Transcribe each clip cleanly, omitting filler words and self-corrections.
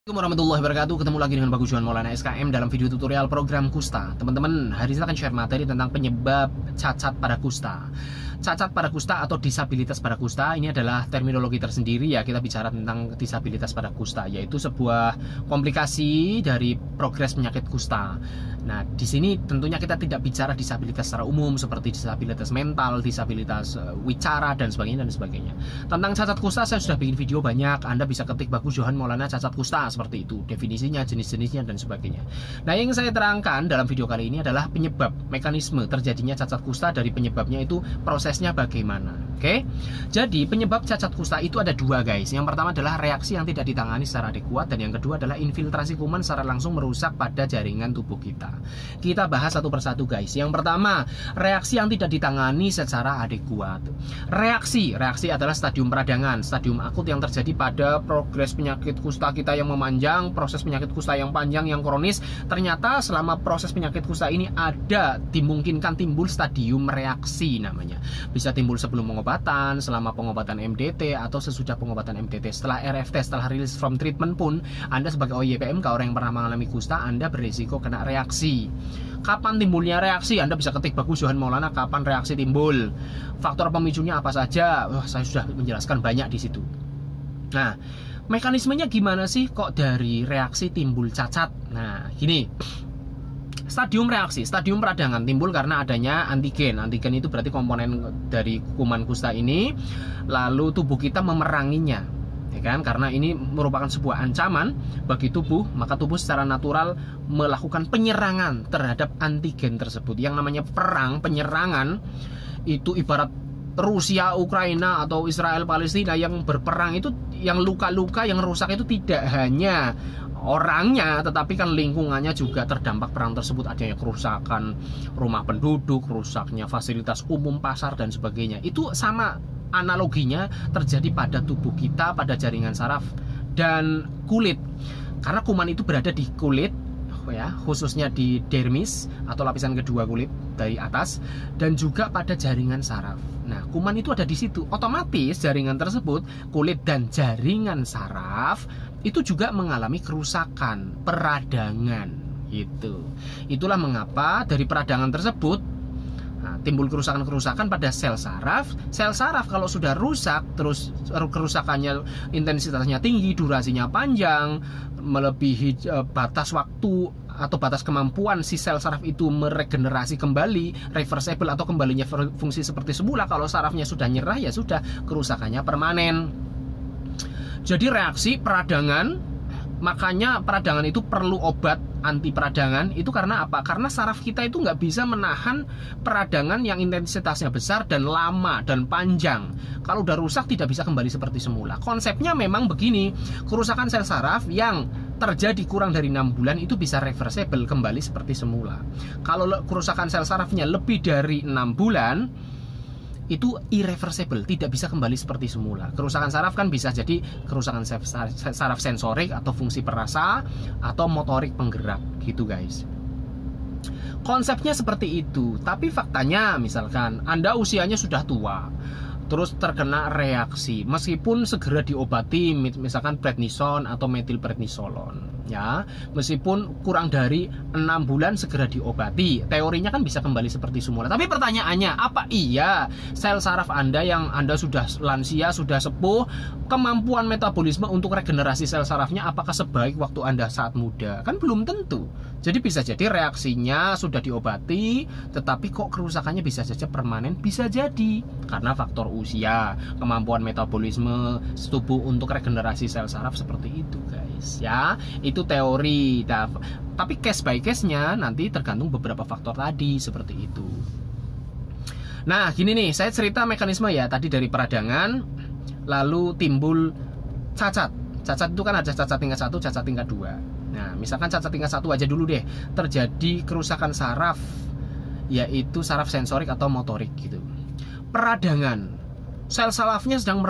Assalamualaikum warahmatullahi wabarakatuh. Ketemu lagi dengan Bagus Johan Maulana SKM dalam video tutorial program kusta. Teman-teman, hari ini akan share materi tentang penyebab cacat pada kusta. Cacat pada kusta atau disabilitas pada kusta ini adalah terminologi tersendiri ya. Kita bicara tentang disabilitas pada kusta, yaitu sebuah komplikasi dari progres penyakit kusta. Nah, di sini tentunya kita tidak bicara disabilitas secara umum seperti disabilitas mental, disabilitas wicara dan sebagainya. Tentang cacat kusta saya sudah bikin video banyak. Anda bisa ketik Bagus Johan Maulana cacat kusta seperti itu, definisinya, jenis-jenisnya dan sebagainya. Nah, yang saya terangkan dalam video kali ini adalah penyebab, mekanisme terjadinya cacat kusta. Dari penyebabnya itu prosesnya bagaimana. Oke. Jadi penyebab cacat kusta itu ada dua, guys. Yang pertama adalah reaksi yang tidak ditangani secara adekuat, dan yang kedua adalah infiltrasi kuman secara langsung merusak pada jaringan tubuh kita. Kita bahas satu persatu, guys. Yang pertama, reaksi yang tidak ditangani secara adekuat. Reaksi adalah stadium peradangan, stadium akut yang terjadi pada progres penyakit kusta kita yang memanjang, proses penyakit kusta yang panjang, yang kronis. Ternyata selama proses penyakit kusta ini dimungkinkan timbul stadium reaksi namanya. Bisa timbul sebelum pengobatan, selama pengobatan MDT, atau sesudah pengobatan MDT. Setelah RFT, setelah release from treatment pun, Anda sebagai OYPMK, orang yang pernah mengalami kusta, Anda berisiko kena reaksi. Kapan timbulnya reaksi? Anda bisa ketik Bagus Johan Maulana kapan reaksi timbul. Faktor pemicunya apa saja? Wah, saya sudah menjelaskan banyak di situ. Nah, mekanismenya gimana sih kok dari reaksi timbul cacat? Nah, gini. Stadium reaksi, stadium peradangan timbul karena adanya antigen. Antigen itu berarti komponen dari kuman kusta ini. Lalu tubuh kita memeranginya, ya kan? Karena ini merupakan sebuah ancaman bagi tubuh, maka tubuh secara natural melakukan penyerangan terhadap antigen tersebut. Yang namanya penyerangan itu ibarat Rusia, Ukraina, atau Israel, Palestina yang berperang itu, yang luka-luka, yang rusak itu tidak hanya orangnya, tetapi kan lingkungannya juga terdampak perang tersebut. Adanya kerusakan rumah penduduk, rusaknya fasilitas umum, pasar dan sebagainya. Itu sama analoginya terjadi pada tubuh kita, pada jaringan saraf dan kulit. Karena kuman itu berada di kulit ya, khususnya di dermis atau lapisan kedua kulit dari atas, dan juga pada jaringan saraf. Nah, kuman itu ada di situ. Otomatis jaringan tersebut, kulit dan jaringan saraf itu juga mengalami kerusakan, peradangan gitu. Itulah mengapa dari peradangan tersebut timbul kerusakan-kerusakan pada sel saraf. Sel saraf kalau sudah rusak, terus kerusakannya intensitasnya tinggi, durasinya panjang, melebihi batas waktu atau batas kemampuan si sel saraf itu meregenerasi kembali, reversible atau kembalinya fungsi seperti semula. Kalau sarafnya sudah nyerah, ya sudah, kerusakannya permanen. Jadi reaksi peradangan, makanya peradangan itu perlu obat anti peradangan. Itu karena apa? Karena saraf kita itu nggak bisa menahan peradangan yang intensitasnya besar dan lama dan panjang. Kalau udah rusak tidak bisa kembali seperti semula. Konsepnya memang begini, kerusakan sel saraf yang terjadi kurang dari 6 bulan itu bisa reversible, kembali seperti semula. Kalau kerusakan sel sarafnya lebih dari 6 bulan, itu irreversible, tidak bisa kembali seperti semula. Kerusakan saraf kan bisa jadi kerusakan saraf sensorik atau fungsi perasa atau motorik penggerak gitu, guys. Konsepnya seperti itu. Tapi faktanya misalkan Anda usianya sudah tua, terus terkena reaksi, meskipun segera diobati, misalkan prednison atau metilprednisolon ya, meskipun kurang dari 6 bulan segera diobati, teorinya kan bisa kembali seperti semula. Tapi pertanyaannya, apa iya sel saraf Anda yang Anda sudah lansia, sudah sepuh, kemampuan metabolisme untuk regenerasi sel sarafnya apakah sebaik waktu Anda saat muda? Kan belum tentu. Jadi bisa jadi reaksinya sudah diobati, tetapi kok kerusakannya bisa saja permanen, bisa jadi karena faktor usia, kemampuan metabolisme tubuh untuk regenerasi sel saraf seperti itu, guys ya. Itu teori. Tapi case by case-nya nanti tergantung beberapa faktor tadi seperti itu. Nah, gini nih, saya cerita mekanisme ya tadi dari peradangan, lalu timbul cacat. Cacat itu kan ada cacat tingkat 1, cacat tingkat 2. Nah, misalkan cacat tingkat 1 aja dulu deh. Terjadi kerusakan saraf, yaitu saraf sensorik atau motorik gitu. Peradangan, sel sarafnya sedang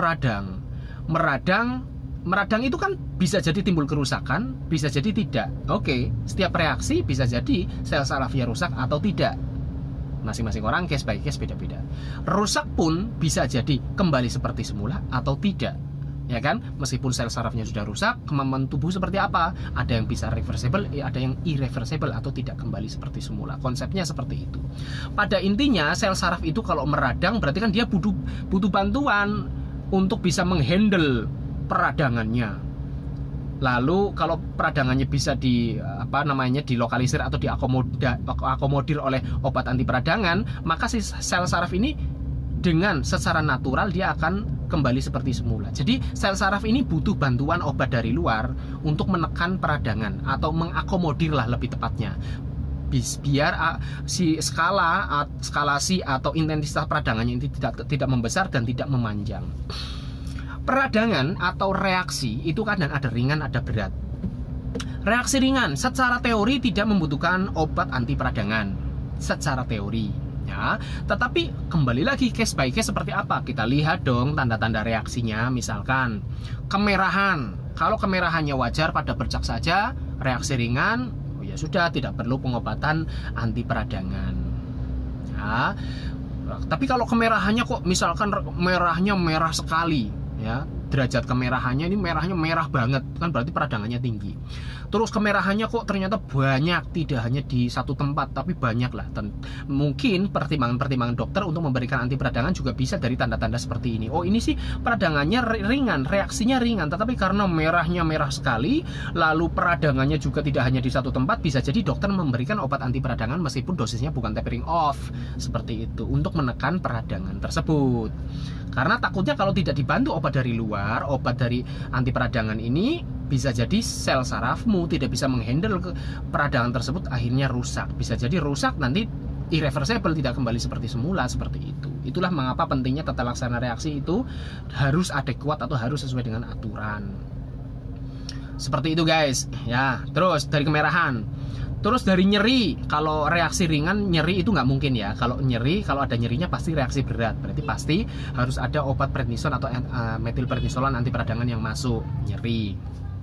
meradang itu kan bisa jadi timbul kerusakan, bisa jadi tidak. Oke, setiap reaksi bisa jadi sel sarafnya rusak atau tidak. Masing-masing orang case by case beda-beda. Rusak pun bisa jadi kembali seperti semula atau tidak. ya kan? Meskipun sel sarafnya sudah rusak, kemampuan tubuh seperti apa? Ada yang bisa reversible, ada yang irreversible atau tidak kembali seperti semula. Konsepnya seperti itu. Pada intinya sel saraf itu kalau meradang berarti kan dia butuh bantuan untuk bisa menghandle peradangannya. Lalu kalau peradangannya bisa dilokalisir atau diakomodir oleh obat anti peradangan, maka si sel saraf ini dengan secara natural dia akan kembali seperti semula. Jadi sel saraf ini butuh bantuan obat dari luar untuk menekan peradangan atau mengakomodir lah lebih tepatnya, biar si skalasi atau intensitas peradangannya ini tidak membesar dan tidak memanjang. Peradangan atau reaksi itu kadang ada ringan, ada berat. Reaksi ringan secara teori tidak membutuhkan obat anti peradangan secara teori, ya. Tetapi kembali lagi case by case seperti apa? Kita lihat dong tanda-tanda reaksinya. Misalkan kemerahan. Kalau kemerahannya wajar pada bercak saja, reaksi ringan, ya sudah, tidak perlu pengobatan anti peradangan. Ya. Tapi kalau kemerahannya kok misalkan merahnya merah sekali, ya, derajat kemerahannya ini merahnya merah banget, kan berarti peradangannya tinggi. Terus kemerahannya kok ternyata banyak, tidak hanya di satu tempat tapi banyak lah. Mungkin pertimbangan dokter untuk memberikan anti peradangan juga bisa dari tanda-tanda seperti ini. Oh, ini sih peradangannya ringan, reaksinya ringan, tetapi karena merahnya merah sekali, lalu peradangannya juga tidak hanya di satu tempat, bisa jadi dokter memberikan obat anti peradangan meskipun dosisnya bukan tapering off seperti itu untuk menekan peradangan tersebut. Karena takutnya kalau tidak dibantu obat dari luar, obat dari anti peradangan ini bisa jadi sel sarafmu tidak bisa menghandle peradangan tersebut, akhirnya rusak. Bisa jadi rusak nanti irreversible, tidak kembali seperti semula, seperti itu. Itulah mengapa pentingnya tata laksana reaksi itu harus adekuat atau harus sesuai dengan aturan. Seperti itu guys, ya. Terus dari kemerahan. Terus dari nyeri, kalau reaksi ringan nyeri itu nggak mungkin ya. Kalau nyeri, kalau ada nyerinya pasti reaksi berat. Berarti pasti harus ada obat prednison atau metilprednisolan anti peradangan yang masuk. Nyeri,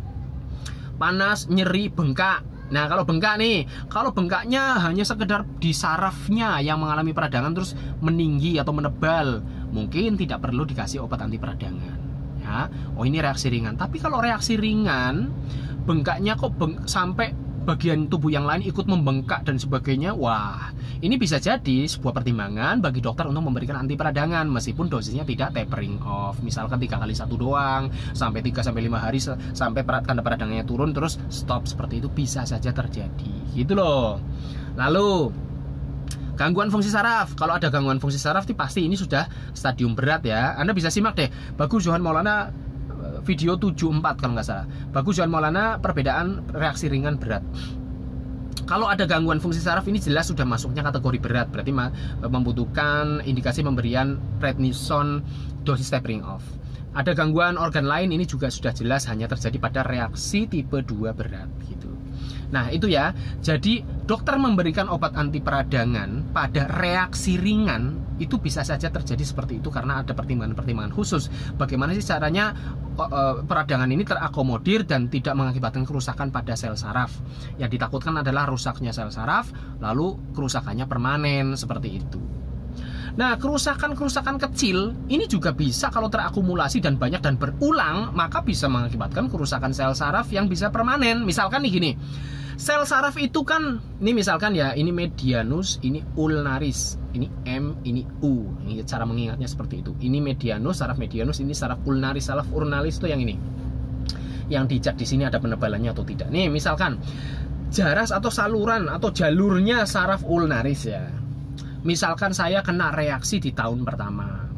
panas, nyeri, bengkak. Nah kalau bengkak nih, kalau bengkaknya hanya sekedar di sarafnya yang mengalami peradangan terus meninggi atau menebal, mungkin tidak perlu dikasih obat anti peradangan. Ya, oh ini reaksi ringan. Tapi kalau reaksi ringan, bengkaknya kok sampai bagian tubuh yang lain ikut membengkak dan sebagainya, wah ini bisa jadi sebuah pertimbangan bagi dokter untuk memberikan anti peradangan meskipun dosisnya tidak tapering off. Misalkan 3 kali 1 doang sampai 3-5 hari sampai tanda peradangannya turun terus stop, seperti itu bisa saja terjadi gitu loh. Lalu gangguan fungsi saraf. Kalau ada gangguan fungsi saraf pasti ini sudah stadium berat ya. Anda bisa simak deh Bagus Johan Maulana video 74 kalau nggak salah. Bagus Johan Maulana perbedaan reaksi ringan berat. Kalau ada gangguan fungsi saraf ini jelas sudah masuknya kategori berat, berarti membutuhkan indikasi pemberian prednison dosis tapering off. Ada gangguan organ lain ini juga sudah jelas hanya terjadi pada reaksi tipe 2 berat gitu. Nah itu ya, jadi dokter memberikan obat anti peradangan pada reaksi ringan itu bisa saja terjadi seperti itu karena ada pertimbangan-pertimbangan khusus. Bagaimana sih caranya peradangan ini terakomodir dan tidak mengakibatkan kerusakan pada sel saraf. Yang ditakutkan adalah rusaknya sel saraf, lalu kerusakannya permanen seperti itu. Nah, kerusakan-kerusakan kecil ini juga bisa kalau terakumulasi dan banyak dan berulang, maka bisa mengakibatkan kerusakan sel saraf yang bisa permanen. Misalkan nih gini, sel saraf itu kan, ini misalkan ya, ini medianus, ini ulnaris, ini M, ini U. Ini cara mengingatnya seperti itu. Ini medianus, saraf medianus, ini saraf ulnaris, saraf ulnaris itu yang ini. Yang dicek di sini ada penebalannya atau tidak. Nih, misalkan jaras atau saluran atau jalurnya saraf ulnaris ya. Misalkan saya kena reaksi di tahun pertama,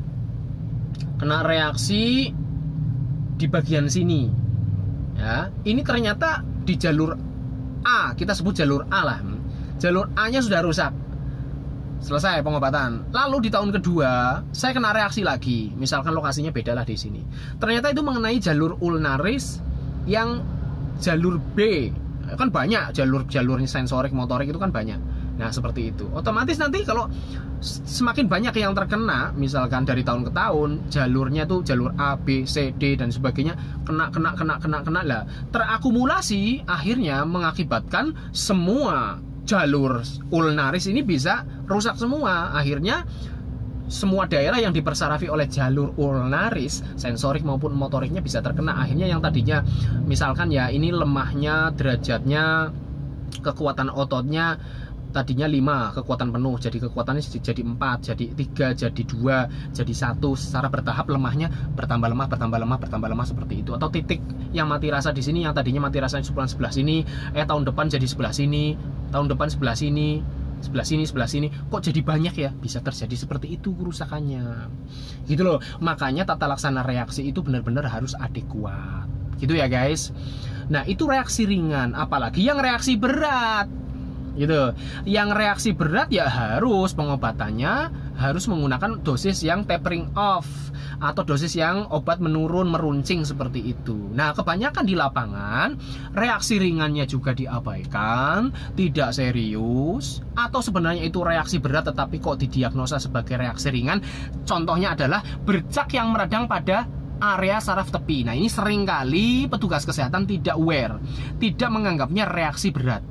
kena reaksi di bagian sini ya, ini ternyata di jalur A, kita sebut jalur A lah, jalur A nya sudah rusak, selesai pengobatan. Lalu di tahun kedua saya kena reaksi lagi, misalkan lokasinya beda lah di sini, ternyata itu mengenai jalur ulnaris yang jalur B. Kan banyak jalurnya sensorik motorik itu kan banyak. Nah seperti itu, otomatis nanti kalau semakin banyak yang terkena, misalkan dari tahun ke tahun jalurnya tuh jalur A, B, C, D dan sebagainya kena lah, terakumulasi akhirnya mengakibatkan semua jalur ulnaris ini bisa rusak semua. Akhirnya semua daerah yang dipersarafi oleh jalur ulnaris, sensorik maupun motoriknya bisa terkena. Akhirnya yang tadinya misalkan ya ini lemahnya derajatnya, kekuatan ototnya tadinya 5 kekuatan penuh, jadi kekuatannya jadi 4, jadi 3, jadi 2, jadi 1, secara bertahap lemahnya bertambah lemah, bertambah lemah, bertambah lemah seperti itu. Atau titik yang mati rasa di sini, yang tadinya mati rasanya sebelah sini, tahun depan jadi sebelah sini, tahun depan sebelah sini, sebelah sini, sebelah sini, kok jadi banyak ya? Bisa terjadi seperti itu kerusakannya. Gitu loh. Makanya tata laksana reaksi itu benar-benar harus adekuat. Gitu ya guys. Nah, itu reaksi ringan, apalagi yang reaksi berat. Gitu. Yang reaksi berat ya harus pengobatannya harus menggunakan dosis yang tapering off atau dosis yang obat menurun meruncing seperti itu. Nah, kebanyakan di lapangan reaksi ringannya juga diabaikan, tidak serius, atau sebenarnya itu reaksi berat tetapi kok didiagnosa sebagai reaksi ringan. Contohnya adalah bercak yang meradang pada area saraf tepi. Nah, ini seringkali petugas kesehatan tidak aware, tidak menganggapnya reaksi berat.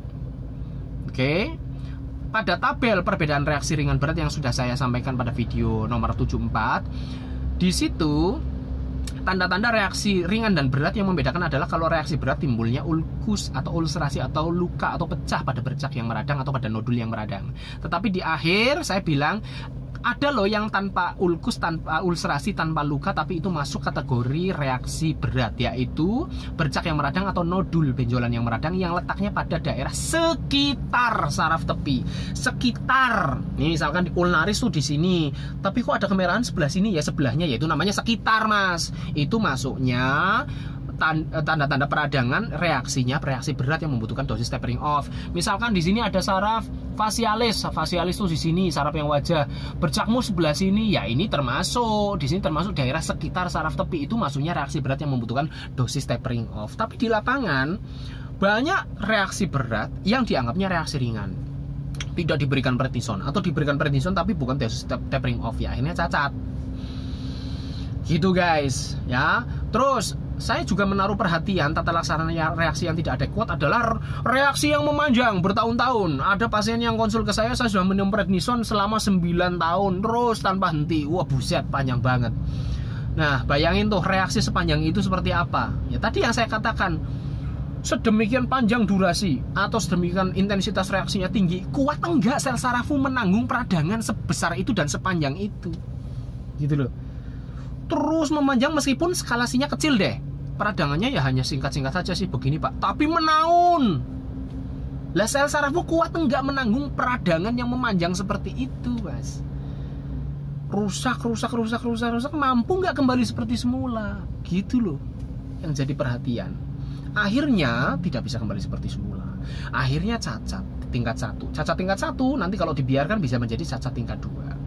Oke. Pada tabel perbedaan reaksi ringan berat yang sudah saya sampaikan pada video nomor 74, di situ tanda-tanda reaksi ringan dan berat yang membedakan adalah kalau reaksi berat timbulnya ulkus atau ulcerasi atau luka atau pecah pada bercak yang meradang atau pada nodul yang meradang. Tetapi di akhir saya bilang ada loh yang tanpa ulkus, tanpa ulcerasi, tanpa luka, tapi itu masuk kategori reaksi berat, yaitu bercak yang meradang atau nodul benjolan yang meradang yang letaknya pada daerah sekitar saraf tepi. Sekitar. Nih, misalkan di ulnaris tuh di sini, tapi kok ada kemerahan sebelah sini, ya sebelahnya, yaitu namanya sekitar, Mas. Itu masuknya tanda-tanda peradangan, reaksinya reaksi berat yang membutuhkan dosis tapering off. Misalkan di sini ada saraf facialis, facialis tuh di sini saraf yang wajah, bercakmu sebelah sini, ya ini termasuk, di sini termasuk daerah sekitar saraf tepi, itu masuknya reaksi berat yang membutuhkan dosis tapering off. Tapi di lapangan banyak reaksi berat yang dianggapnya reaksi ringan, tidak diberikan prednison atau diberikan prednison tapi bukan dosis tapering off, ya akhirnya cacat. Gitu guys, ya. Terus saya juga menaruh perhatian tata laksana reaksi yang tidak adekuat adalah reaksi yang memanjang bertahun-tahun. Ada pasien yang konsul ke saya sudah minum prednison selama 9 tahun terus tanpa henti. Wah, buset, panjang banget. Nah, bayangin tuh reaksi sepanjang itu seperti apa. Ya tadi yang saya katakan, sedemikian panjang durasi atau sedemikian intensitas reaksinya tinggi, kuat enggak sel sarafmu menanggung peradangan sebesar itu dan sepanjang itu. Gitu loh. Terus memanjang meskipun skalasinya kecil deh, peradangannya ya hanya singkat-singkat saja sih begini Pak, tapi menaun. Lah sel sarafmu kuat enggak menanggung peradangan yang memanjang seperti itu, Mas? Rusak, mampu enggak kembali seperti semula? Gitu loh yang jadi perhatian. Akhirnya tidak bisa kembali seperti semula. Akhirnya cacat tingkat 1. Cacat tingkat 1 nanti kalau dibiarkan bisa menjadi cacat tingkat 2.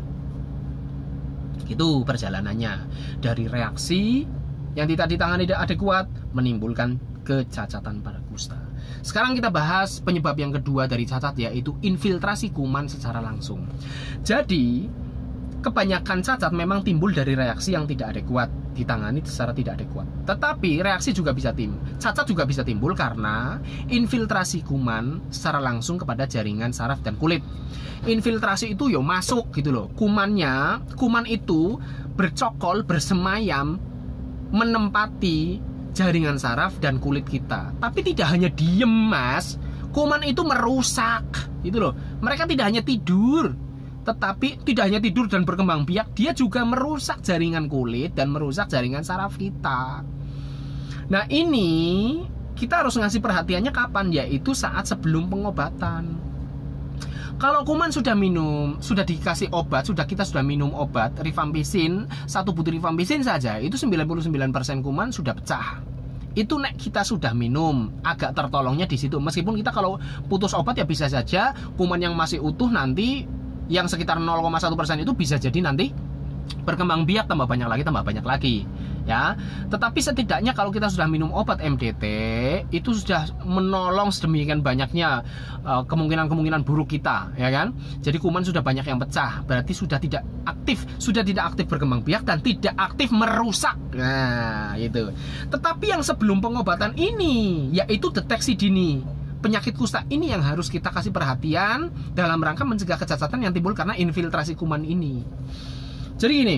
Itu perjalanannya dari reaksi yang tidak ditangani tidak adekuat menimbulkan kecacatan pada kusta. Sekarang kita bahas penyebab yang kedua dari cacat, yaitu infiltrasi kuman secara langsung. Jadi kebanyakan cacat memang timbul dari reaksi yang tidak adekuat, ditangani secara tidak adekuat. Tetapi reaksi juga bisa cacat juga bisa timbul karena infiltrasi kuman secara langsung kepada jaringan saraf dan kulit. Infiltrasi itu masuk gitu loh. Kuman itu bercokol, bersemayam, menempati jaringan saraf dan kulit kita. Tapi tidak hanya diem, Mas. Kuman itu merusak gitu loh. Mereka tidak hanya tidur, tetapi tidak hanya tidur dan berkembang biak, dia juga merusak jaringan kulit dan merusak jaringan saraf kita. Nah, ini kita harus ngasih perhatiannya kapan? Yaitu saat sebelum pengobatan. Kalau kuman sudah dikasih obat, kita sudah minum obat rifampicin, 1 butir rifampicin saja, itu 99% kuman sudah pecah. Itu kita sudah minum, agak tertolongnya di situ. Meskipun kita kalau putus obat ya bisa saja kuman yang masih utuh nanti yang sekitar 0,1% itu bisa jadi nanti berkembang biak, tambah banyak lagi ya. Tetapi setidaknya kalau kita sudah minum obat MDT, itu sudah menolong sedemikian banyaknya kemungkinan buruk kita, ya kan. Jadi kuman sudah banyak yang pecah, berarti sudah tidak aktif berkembang biak dan tidak aktif merusak. Nah, itu. Tetapi yang sebelum pengobatan ini, yaitu deteksi dini penyakit kusta, ini yang harus kita kasih perhatian dalam rangka mencegah kecacatan yang timbul karena infiltrasi kuman ini. Jadi gini,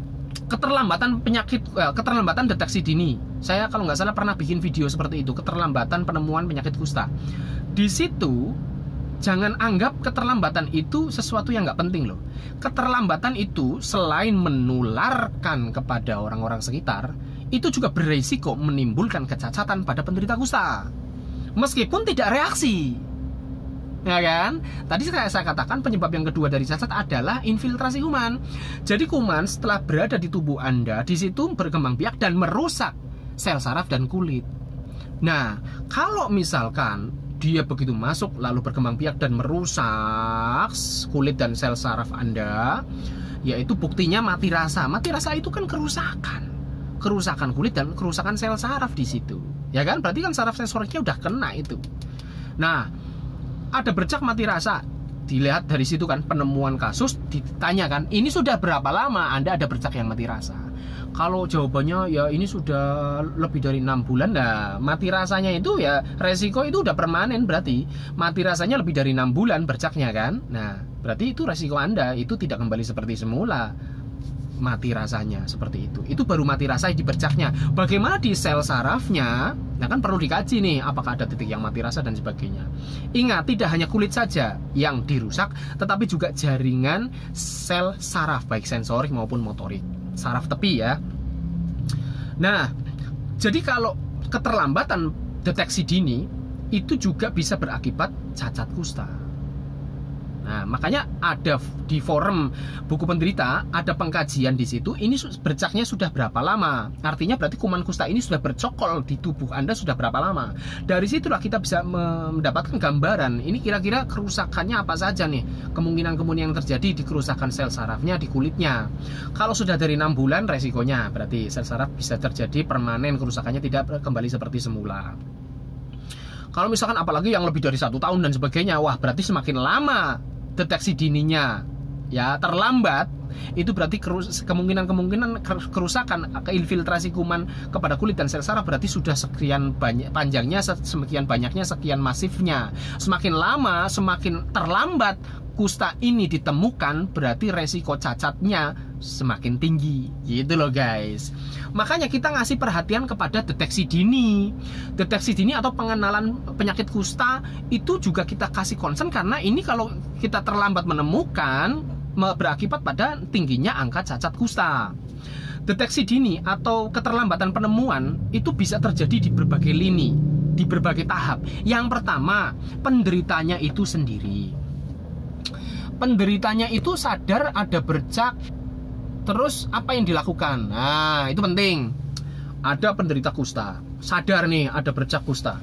keterlambatan deteksi dini. Saya kalau nggak salah pernah bikin video seperti itu, keterlambatan penemuan penyakit kusta. Di situ jangan anggap keterlambatan itu sesuatu yang nggak penting loh. Keterlambatan itu selain menularkan kepada orang-orang sekitar, itu juga berisiko menimbulkan kecacatan pada penderita kusta, meskipun tidak reaksi. Ya kan? Tadi saya katakan penyebab yang kedua dari cacat adalah infiltrasi kuman. Jadi kuman setelah berada di tubuh Anda, di situ berkembang biak dan merusak sel saraf dan kulit. Nah, kalau misalkan dia begitu masuk lalu berkembang biak dan merusak kulit dan sel saraf Anda, yaitu buktinya mati rasa. Mati rasa itu kan kerusakan kulit dan kerusakan sel saraf di situ. Ya kan? Berarti kan saraf sensoriknya udah kena itu. Nah, ada bercak mati rasa. Dilihat dari situ kan penemuan kasus, ditanyakan, ini sudah berapa lama Anda ada bercak yang mati rasa? Kalau jawabannya ya ini sudah lebih dari 6 bulan, nah mati rasanya itu ya resiko itu udah permanen, berarti mati rasanya lebih dari 6 bulan bercaknya kan. Nah berarti itu resiko Anda itu tidak kembali seperti semula. Mati rasanya seperti itu baru mati rasa di bercaknya. Bagaimana di sel sarafnya? Nah kan perlu dikaji nih, apakah ada titik yang mati rasa dan sebagainya. Ingat, tidak hanya kulit saja yang dirusak, tetapi juga jaringan sel saraf, baik sensorik maupun motorik, saraf tepi ya. Nah, jadi kalau keterlambatan deteksi dini itu juga bisa berakibat cacat kusta. Nah, makanya ada di forum buku penderita ada pengkajian di situ. Ini bercaknya sudah berapa lama? Artinya berarti kuman kusta ini sudah bercokol di tubuh Anda sudah berapa lama? Dari situlah kita bisa mendapatkan gambaran. Ini kira-kira kerusakannya apa saja nih? Kemungkinan-kemungkinan yang terjadi di kerusakan sel sarafnya di kulitnya. Kalau sudah dari 6 bulan resikonya berarti sel saraf bisa terjadi permanen, kerusakannya tidak kembali seperti semula. Kalau misalkan apalagi yang lebih dari 1 tahun dan sebagainya, wah berarti semakin lama deteksi dininya ya terlambat, itu berarti kemungkinan kerusakan infiltrasi kuman kepada kulit dan sel saraf berarti sudah sekian panjangnya, semakin banyaknya, sekian masifnya. Semakin lama, semakin terlambat kusta ini ditemukan, berarti resiko cacatnya semakin tinggi. Gitu loh guys. Makanya kita ngasih perhatian kepada deteksi dini. Deteksi dini atau pengenalan penyakit kusta itu juga kita kasih concern, karena ini kalau kita terlambat menemukan berakibat pada tingginya angka cacat kusta. Deteksi dini atau keterlambatan penemuan itu bisa terjadi di berbagai lini, di berbagai tahap. Yang pertama, penderitanya itu sendiri. Penderitanya itu sadar ada bercak, terus apa yang dilakukan? Nah, itu penting. Ada penderita kusta, sadar nih ada bercak kusta.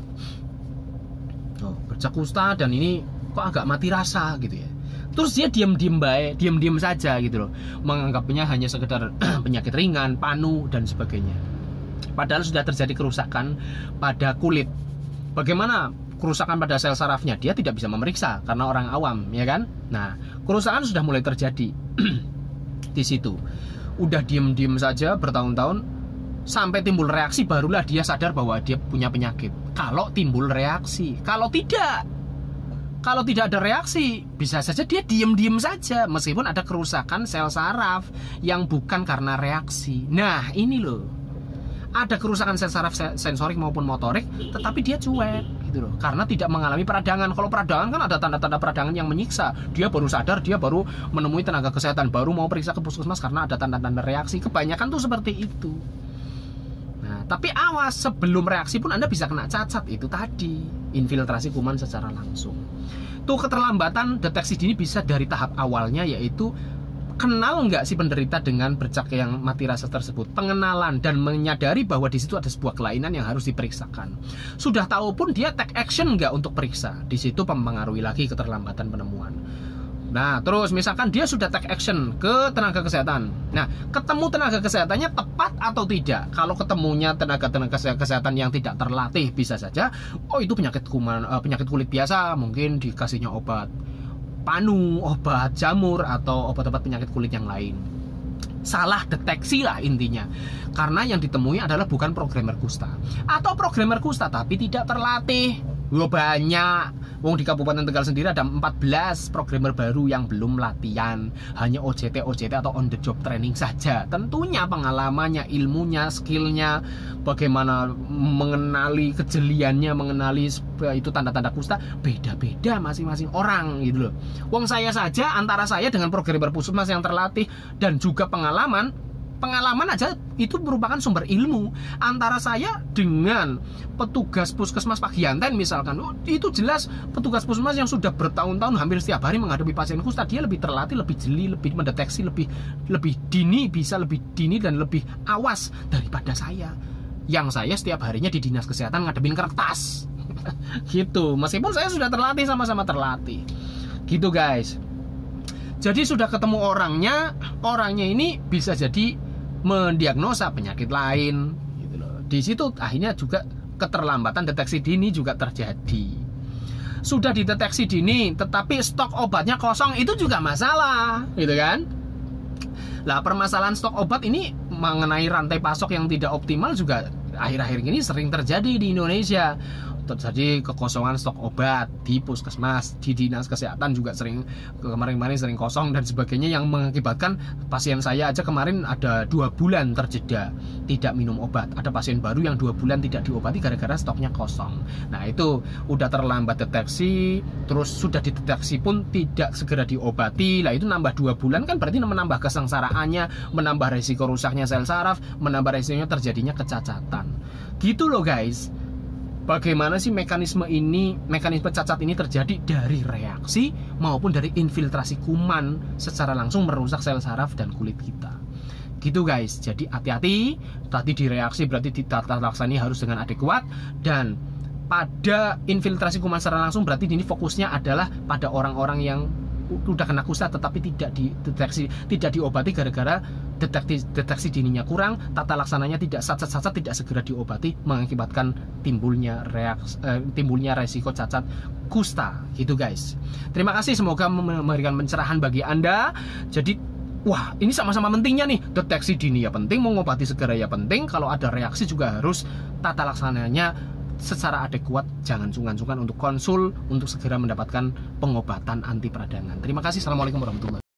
Oh, bercak kusta dan ini kok agak mati rasa gitu ya. Terus dia diam-diam saja gitu loh, menganggapnya hanya sekedar penyakit ringan, panu dan sebagainya. Padahal sudah terjadi kerusakan pada kulit. Bagaimana kerusakan pada sel sarafnya? Dia tidak bisa memeriksa karena orang awam, ya kan? Nah, kerusakan sudah mulai terjadi di situ. Udah diem-diem saja bertahun-tahun sampai timbul reaksi, barulah dia sadar bahwa dia punya penyakit. Kalau timbul reaksi, kalau tidak ada reaksi, bisa saja dia diem-diem saja meskipun ada kerusakan sel saraf yang bukan karena reaksi. Nah, ini loh. Ada kerusakan sel saraf sensorik maupun motorik, tetapi dia cuek gitu loh, karena tidak mengalami peradangan. Kalau peradangan kan ada tanda-tanda peradangan yang menyiksa. Dia baru sadar, dia baru menemui tenaga kesehatan, baru mau periksa ke puskesmas karena ada tanda-tanda reaksi. Kebanyakan tuh seperti itu. Nah, tapi awas, sebelum reaksi pun Anda bisa kena cacat itu tadi, infiltrasi kuman secara langsung. Tuh keterlambatan deteksi dini bisa dari tahap awalnya, yaitu kenal nggak si penderita dengan bercak yang mati rasa tersebut, pengenalan dan menyadari bahwa di situ ada sebuah kelainan yang harus diperiksakan. Sudah tahu pun dia take action nggak untuk periksa, di situ mempengaruhi lagi keterlambatan penemuan. Nah, terus misalkan dia sudah take action ke tenaga kesehatan. Nah, ketemu tenaga kesehatannya tepat atau tidak? Kalau ketemunya tenaga kesehatan yang tidak terlatih, bisa saja, oh itu penyakit kuman, penyakit kulit biasa, mungkin dikasihnya obat panu, obat jamur, atau obat-obat penyakit kulit yang lain. Salah deteksi lah intinya, karena yang ditemui adalah bukan programmer kusta, atau programmer kusta tapi tidak terlatih. Banyak Wong di Kabupaten Tegal sendiri ada 14 programmer baru yang belum latihan, hanya OJT atau on the job training saja. Tentunya pengalamannya, ilmunya, skillnya, bagaimana mengenali kejeliannya, mengenali itu tanda-tanda kusta beda-beda masing-masing orang gitu loh. Wong saya saja, antara saya dengan programmer puskesmas yang terlatih dan juga pengalaman aja itu merupakan sumber ilmu. Antara saya dengan petugas puskesmas Pagianten misalkan, itu jelas petugas puskesmas yang sudah bertahun-tahun hampir setiap hari menghadapi pasien kusta, dia lebih terlatih, lebih jeli, lebih mendeteksi, lebih dini, bisa lebih dini dan lebih awas daripada saya. Yang saya setiap harinya di dinas kesehatan ngadepin kertas gitu, meskipun saya sudah terlatih, sama-sama terlatih gitu guys. Jadi sudah ketemu orangnya ini bisa jadi mendiagnosa penyakit lain gitu loh. Di situ akhirnya juga keterlambatan deteksi dini juga terjadi. Sudah dideteksi dini tetapi stok obatnya kosong, itu juga masalah gitu kan. Lah permasalahan stok obat ini mengenai rantai pasok yang tidak optimal juga akhir-akhir ini sering terjadi di Indonesia. Terjadi kekosongan stok obat di puskesmas, di dinas kesehatan juga kemarin sering kosong dan sebagainya, yang mengakibatkan pasien saya aja kemarin ada 2 bulan terjeda tidak minum obat. Ada pasien baru yang 2 bulan tidak diobati gara-gara stoknya kosong. Nah itu udah terlambat deteksi, terus sudah dideteksi pun tidak segera diobati. Lah itu nambah 2 bulan kan berarti menambah kesengsaraannya, menambah resiko rusaknya sel saraf, menambah resikonya terjadinya kecacatan. Gitu loh guys. Bagaimana sih mekanisme cacat ini terjadi dari reaksi maupun dari infiltrasi kuman secara langsung merusak sel saraf dan kulit kita. Gitu guys, jadi hati-hati. Tadi di reaksi berarti ditata laksani harus dengan adekuat, dan pada infiltrasi kuman secara langsung berarti ini fokusnya adalah pada orang-orang yang udah kena kusta tetapi tidak dideteksi, tidak diobati gara-gara deteksi dininya kurang, tata laksananya tidak sat-sat tidak segera diobati, mengakibatkan timbulnya resiko cacat kusta gitu guys. Terima kasih, semoga memberikan pencerahan bagi Anda. Jadi wah, ini sama-sama pentingnya nih. Deteksi dini ya penting, mengobati segera ya penting. Kalau ada reaksi juga harus tata laksananya secara adekuat. Jangan sungkan-sungkan untuk konsul untuk segera mendapatkan pengobatan anti peradangan. Terima kasih. Assalamualaikum warahmatullahi wabarakatuh.